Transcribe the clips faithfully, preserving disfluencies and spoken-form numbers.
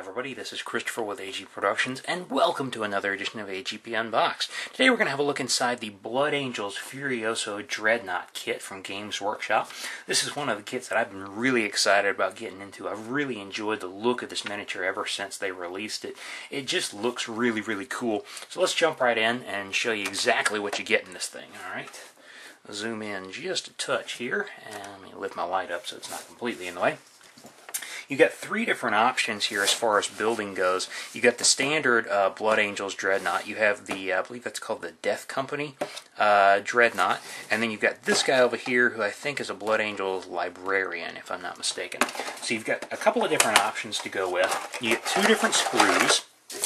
everybody, this is Christopher with A G Productions, and welcome to another edition of A G P Unboxed. Today we're going to have a look inside the Blood Angels Furioso Dreadnought kit from Games Workshop. This is one of the kits that I've been really excited about getting into. I've really enjoyed the look of this miniature ever since they released it. It just looks really, really cool. So let's jump right in and show you exactly what you get in this thing, alright? Zoom in just a touch here, and let me lift my light up so it's not completely in the way. You got three different options here as far as building goes. You got the standard uh, Blood Angels Dreadnought. You have the, uh, I believe that's called the Death Company uh, Dreadnought. And then you've got this guy over here who I think is a Blood Angels Librarian, if I'm not mistaken. So you've got a couple of different options to go with. You get two different sprues,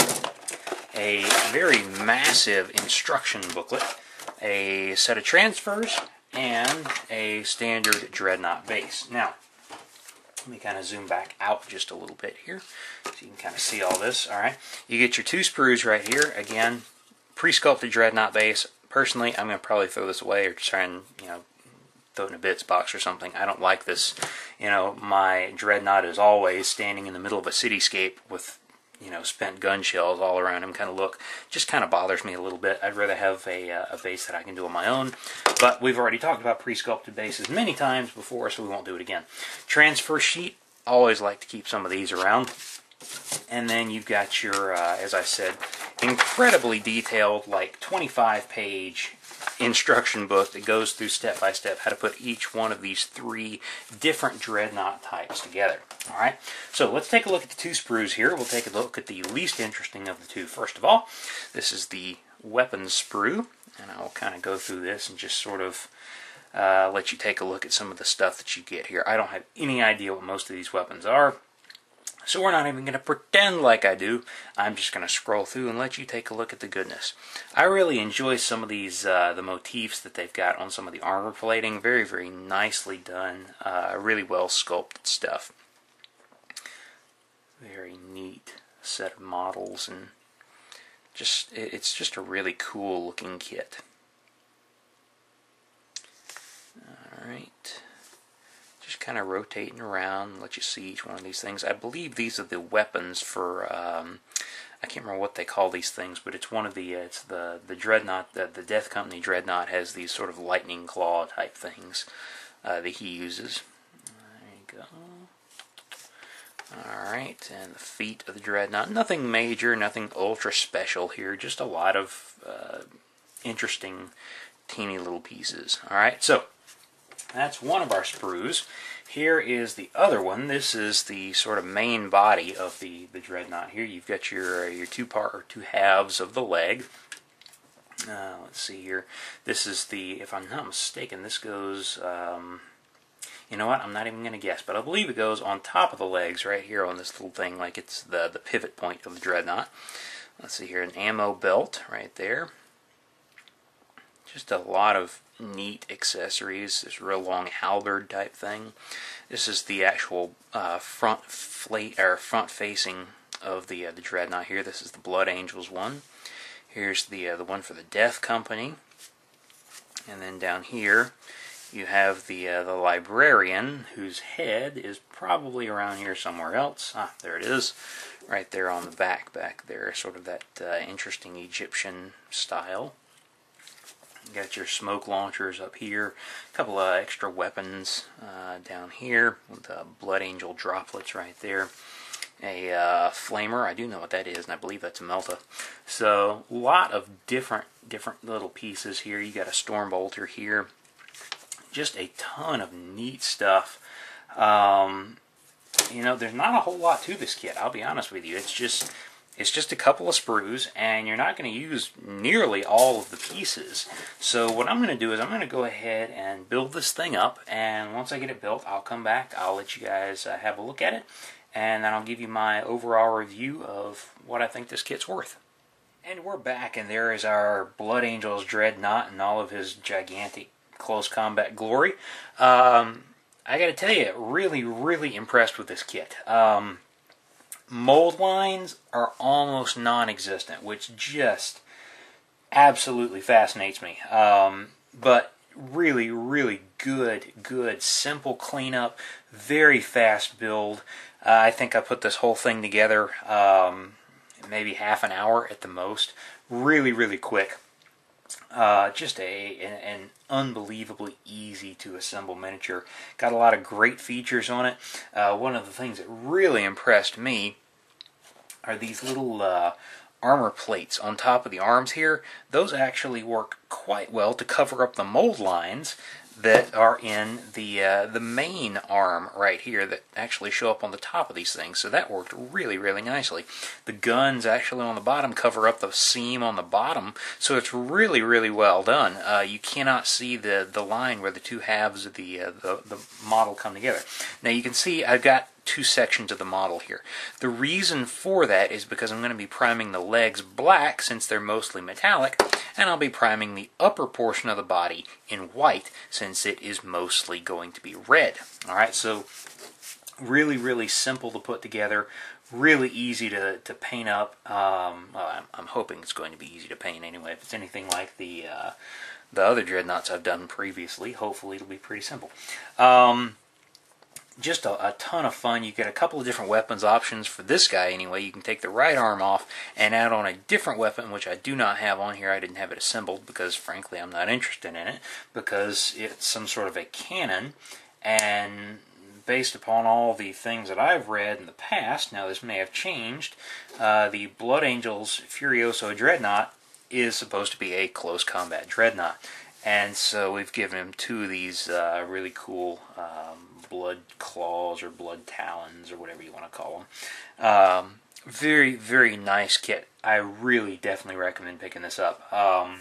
a very massive instruction booklet, a set of transfers, and a standard Dreadnought base. Now, let me kind of zoom back out just a little bit here so you can kind of see all this. All right, you get your two sprues right here. Again, pre-sculpted Dreadnought base. Personally, I'm going to probably throw this away or try and, you know, throw it in a bits box or something. I don't like this. You know, my Dreadnought is always standing in the middle of a cityscape with, you know, spent gun shells all around him kind of look. Just kind of bothers me a little bit. I'd rather have a, uh, a base that I can do on my own. But we've already talked about pre-sculpted bases many times before, so we won't do it again. Transfer sheet. Always like to keep some of these around. And then you've got your, uh, as I said, incredibly detailed, like twenty-five page instruction book that goes through step by step how to put each one of these three different Dreadnought types together. Alright, so let's take a look at the two sprues here. We'll take a look at the least interesting of the two. First of all, this is the weapons sprue, and I'll kind of go through this and just sort of uh, let you take a look at some of the stuff that you get here. I don't have any idea what most of these weapons are, so we're not even going to pretend like I do. I'm just going to scroll through and let you take a look at the goodness. I really enjoy some of these, uh, the motifs that they've got on some of the armor plating. Very, very nicely done. Uh, really well sculpted stuff. Very neat set of models, and just it's just a really cool looking kit. Alright. Just kind of rotating around, let you see each one of these things. I believe these are the weapons for, um, I can't remember what they call these things, but it's one of the, uh, it's the, the Dreadnought, the, the Death Company Dreadnought has these sort of lightning claw type things uh, that he uses. There you go. Alright, and the feet of the Dreadnought. Nothing major, nothing ultra special here, just a lot of uh, interesting, teeny little pieces. Alright, so that's one of our sprues. Here is the other one. This is the sort of main body of the, the Dreadnought here. You've got your, uh, your two part or two halves of the leg. Uh, let's see here. This is the, if I'm not mistaken, this goes, um, you know what, I'm not even going to guess, but I believe it goes on top of the legs right here on this little thing, like it's the, the pivot point of the Dreadnought. Let's see here, an ammo belt right there. Just a lot of neat accessories. This real long halberd type thing. This is the actual uh, front fla or front facing of the uh, the Dreadnought here. This is the Blood Angels one. Here's the uh, the one for the Death Company, and then down here you have the uh, the Librarian, whose head is probably around here somewhere else. Ah, there it is, right there on the back, back there, sort of that uh, interesting Egyptian style. You got your smoke launchers up here, a couple of extra weapons uh, down here with the Blood Angel droplets right there. A uh, flamer, I do know what that is, and I believe that's a Melta. So, a lot of different different little pieces here. You got a Stormbolter here. Just a ton of neat stuff. Um, you know, there's not a whole lot to this kit, I'll be honest with you. It's just It's just a couple of sprues, and you're not going to use nearly all of the pieces. So what I'm going to do is I'm going to go ahead and build this thing up, and once I get it built, I'll come back, I'll let you guys uh, have a look at it, and then I'll give you my overall review of what I think this kit's worth. And we're back, and there is our Blood Angels Dreadnought in all of his gigantic close combat glory. Um, I got to tell you, really, really impressed with this kit. Um... Mold lines are almost non-existent, which just absolutely fascinates me. Um, but really, really good, good, simple cleanup, very fast build. Uh, I think I put this whole thing together um, maybe half an hour at the most. Really, really quick. Uh, just a an, an unbelievably easy to assemble miniature. Got a lot of great features on it. Uh, one of the things that really impressed me are these little uh, armor plates on top of the arms here. Those actually work quite well to cover up the mold lines that are in the uh, the main arm right here that actually show up on the top of these things. So that worked really, really nicely. The guns actually on the bottom cover up the seam on the bottom, so it's really, really well done. Uh, you cannot see the the line where the two halves of the, uh, the the model come together. Now you can see I've got two sections of the model here. The reason for that is because I'm going to be priming the legs black since they're mostly metallic, and I'll be priming the upper portion of the body in white since it is mostly going to be red. Alright, so really, really simple to put together, really easy to, to paint up. Um, well, I'm, I'm hoping it's going to be easy to paint anyway. If it's anything like the, uh, the other dreadnoughts I've done previously, hopefully it'll be pretty simple. Um, Just a, a ton of fun. You get a couple of different weapons options for this guy anyway. You can take the right arm off and add on a different weapon, which I do not have on here. I didn't have it assembled because, frankly, I'm not interested in it because it's some sort of a cannon. And based upon all the things that I've read in the past, now this may have changed, uh, the Blood Angels Furioso Dreadnought is supposed to be a close combat dreadnought. And so we've given him two of these uh, really cool um, blood claws or blood talons or whatever you want to call them. Um, very, very nice kit. I really definitely recommend picking this up. Um,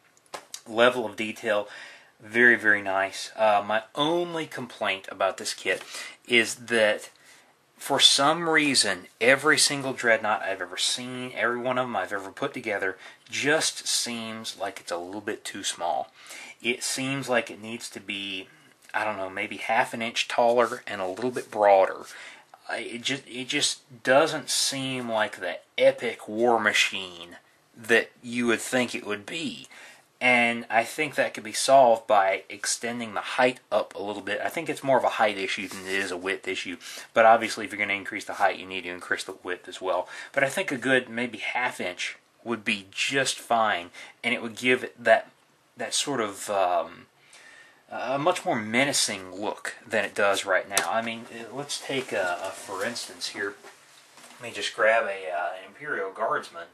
level of detail, very, very nice. Uh, my only complaint about this kit is that for some reason, every single dreadnought I've ever seen, every one of them I've ever put together, just seems like it's a little bit too small. It seems like it needs to be, I don't know, maybe half an inch taller and a little bit broader. It just, it just doesn't seem like the epic war machine that you would think it would be. And I think that could be solved by extending the height up a little bit. I think it's more of a height issue than it is a width issue. But obviously if you're going to increase the height, you need to increase the width as well. But I think a good maybe half inch would be just fine. And it would give it that, that sort of um, a much more menacing look than it does right now. I mean, let's take a, a for instance here. Let me just grab a, uh, an Imperial Guardsman.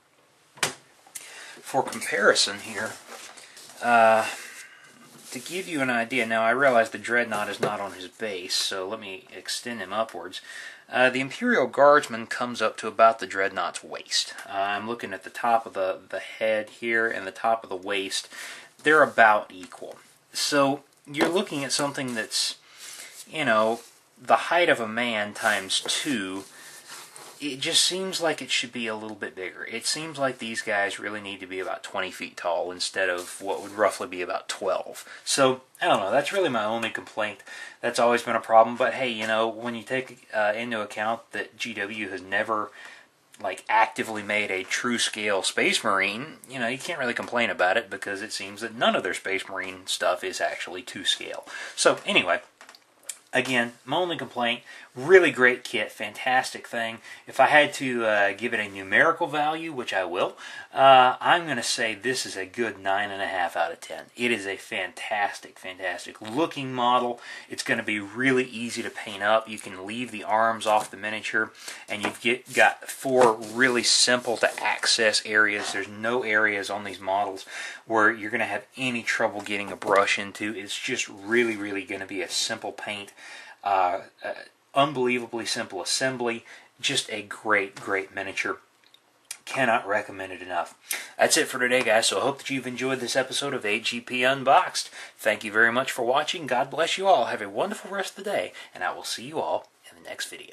For comparison here, uh, to give you an idea, now I realize the Dreadnought is not on his base, so let me extend him upwards. Uh, the Imperial Guardsman comes up to about the Dreadnought's waist. Uh, I'm looking at the top of the, the head here and the top of the waist. They're about equal. So you're looking at something that's, you know, the height of a man times two. It just seems like it should be a little bit bigger. It seems like these guys really need to be about twenty feet tall instead of what would roughly be about twelve. So, I don't know, that's really my only complaint. That's always been a problem, but hey, you know, when you take uh, into account that G W has never like actively made a true scale Space Marine, you know, you can't really complain about it because it seems that none of their Space Marine stuff is actually to scale. So, anyway, again, my only complaint, really great kit, fantastic thing. If I had to uh, give it a numerical value, which I will, uh, I'm going to say this is a good nine point five out of ten. It is a fantastic, fantastic looking model. It's going to be really easy to paint up. You can leave the arms off the miniature, and you've get, got four really simple to access areas. There's no areas on these models where you're going to have any trouble getting a brush into. It's just really, really going to be a simple paint. Uh, uh, unbelievably simple assembly. Just a great, great miniature. Cannot recommend it enough. That's it for today, guys, so I hope that you've enjoyed this episode of A G P Unboxed. Thank you very much for watching. God bless you all. Have a wonderful rest of the day, and I will see you all in the next video.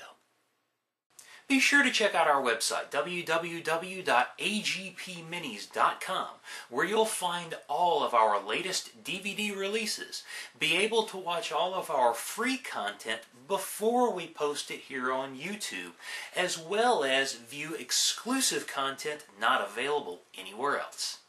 Be sure to check out our website, w w w dot a g p minis dot com, where you'll find all of our latest D V D releases. Be able to watch all of our free content before we post it here on YouTube, as well as view exclusive content not available anywhere else.